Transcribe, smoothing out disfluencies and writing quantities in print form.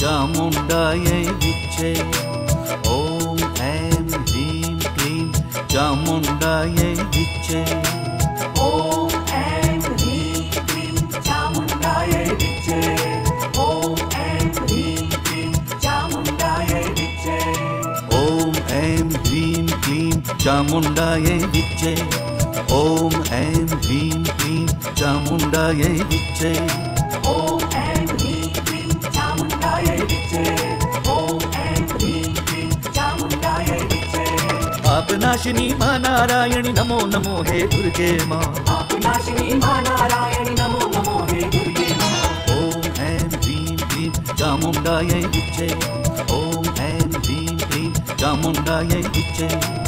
चामुण्डायै विच्चे। ॐ ऐं ह्रीं क्लीं चामुण्डायै विच्चे। ॐ ऐं ह्रीं क्लीं चामुण्डायै विच्चे। ॐ ऐं ह्रीं क्लीं चामुण्डायै विच्चे। ॐ ऐं ह्रीं क्लीं चामुण्डायै विच्चे। ॐ ऐं ह्रीं क्लीं चामुण्डायै विच्चे। ॐ ऐं ह्रीं क्लीं चामुण्डायै विच्चे। ॐ ऐं ह्रीं क्लीं चामुण्डायै विच्चे। पापनाशिनी मा नारायणि नमो नमो हे दुर्गे मा। पापनाशिनी मा नारायणि नमो नमो हे दुर्गे मा। ॐ ऐं ह्रीं क्लीं चामुण्डायै विच्चे। ॐ ऐं ह्रीं क्लीं चामुण्डायै विच्चे।